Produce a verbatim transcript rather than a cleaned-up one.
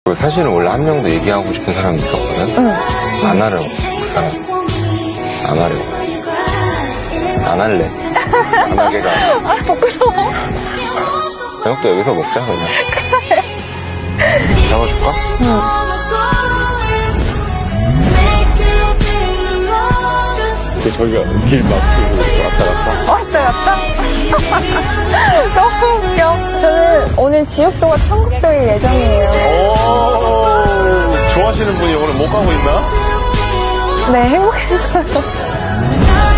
사실은 원래 한 명 더 얘기하고 싶은 사람이 있었거든? 응. 안 하려고, 그 사람. 안 하려고. 안 할래. 안 하게가. 아, 부끄러워. 저녁도 여기서 먹자, 그냥. 그래. 잡아줄까? 응. 근데 저기가 길 막히고 이렇게 왔다 갔다. 왔다 갔다? 너무 웃겨. 저는 오늘 지옥도와 천국도일 예정이에요. 오, 좋아하시는 분이 오늘 못 가고 있나? 네, 행복해서요.